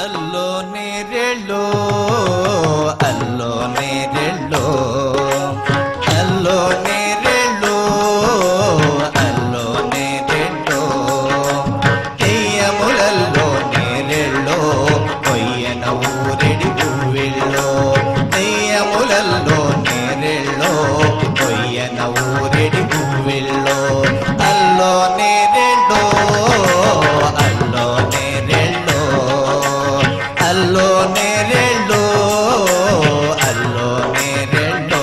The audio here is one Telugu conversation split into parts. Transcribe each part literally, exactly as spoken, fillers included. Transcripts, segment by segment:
అల్లో నేరెళ్ళో అల్లో నేరెళ్ళో అల్లో నేరెళ్ళో అల్లో నేరెళ్ళో తెయ్యములల్లో నేరెళ్ళో కొయ్యన ఊరెడి పువ్విళ్ళో తెయ్యములల్లో నేరెళ్ళో కొయ్యన ఊరెడి పువ్విళ్ళో అల్లో నేరెళ్ళో అల్లో నేరెళ్ళో అల్లో నేరెళ్ళో అల్లో నేరెళ్ళో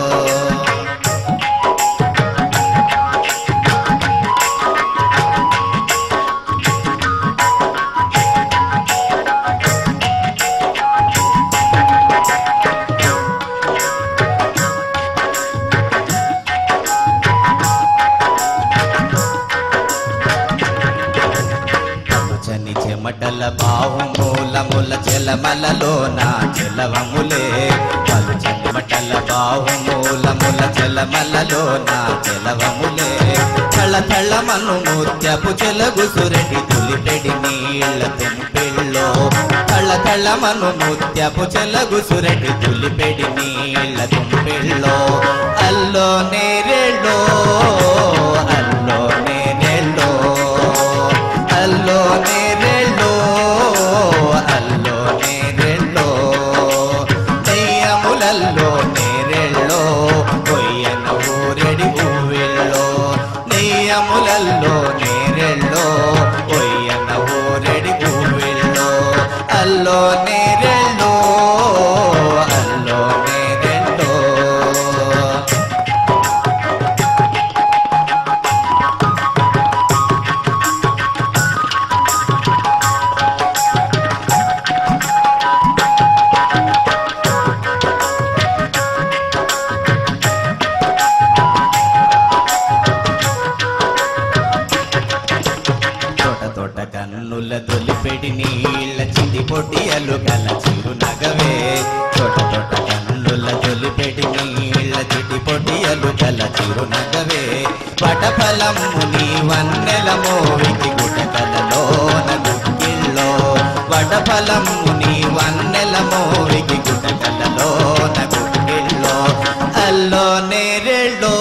చని చెమటల బాహుమూలముల చెలమలలోన చెలవములే పలుచని మటల బాహుమూలముల చెలమలలోన చెలవములే తళ తళమను ముత్యపు చెలగుసురెడి తులిపెడి నీళ్ళ తుంపిళ్ళో తళ తళమను ముత్యపు చెలగుసురెడి తులిపెడి నీళ్ళ తుంపిళ్ళో అల్లో నేరెళ్ళో అల్లో నేరెళ్ళో అల్లో నేరెళ్ళో అల్లో నేరెళ్ళో నెయ్యములల్లో నేరెళ్ళో కొయ్యన ఊరెడి పువ్విళ్ళో నెయ్యములల్లో నేరెళ్ళో కొయ్యన ఊరెడి పువ్విళ్ళో అల్లో నేరెళ్ళో అల్లో నేరెళ్ళో తోట కన్నుల తొలిపెడి నీళ్ళ చిటి పొడియలు గల చిరునగవే తోట తోట కన్నుల తొలిపెడి నీళ్ళ చిటి పొడియలు గల చిరునగవే వటఫలము నీ వన్నెల మోవికి గుటకలలోన గుక్కిళ్ళో వటఫలము నీ వన్నెల మోవికి గుటకలలోన గుక్కిళ్ళో అల్లో నేరెళ్ళో